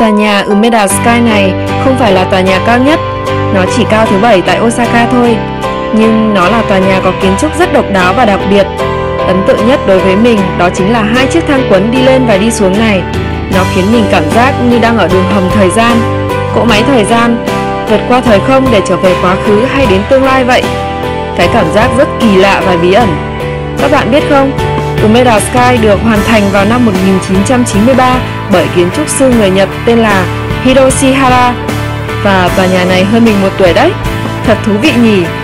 Tòa nhà Umeda Sky này không phải là tòa nhà cao nhất, nó chỉ cao thứ 7 tại Osaka thôi. Nhưng nó là tòa nhà có kiến trúc rất độc đáo và đặc biệt. Ấn tượng nhất đối với mình đó chính là hai chiếc thang cuốn đi lên và đi xuống này. Nó khiến mình cảm giác như đang ở đường hầm thời gian, cỗ máy thời gian, vượt qua thời không để trở về quá khứ hay đến tương lai vậy. Cái cảm giác rất kỳ lạ và bí ẩn. Các bạn biết không, Umeda Sky được hoàn thành vào năm 1993 bởi kiến trúc sư người Nhật tên là Hiroshi Hara. Và tòa nhà này hơn mình 1 tuổi đấy. Thật thú vị nhỉ?